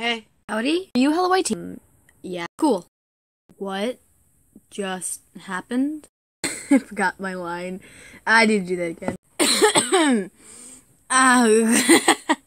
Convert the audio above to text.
Hey. Howdy? Are you Hello White team? Yeah. Cool. What just happened? I forgot my line. I need to do that again. Oh.